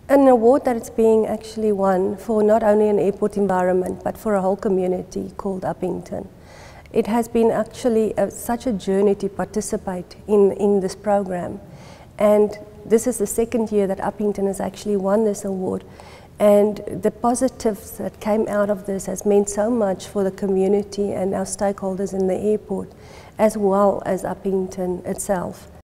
An award that is being actually won for not only an airport environment but for a whole community called Upington. It has been actually such a journey to participate in this program, and this is the second year that Upington has actually won this award, and the positives that came out of this has meant so much for the community and our stakeholders in the airport as well as Upington itself.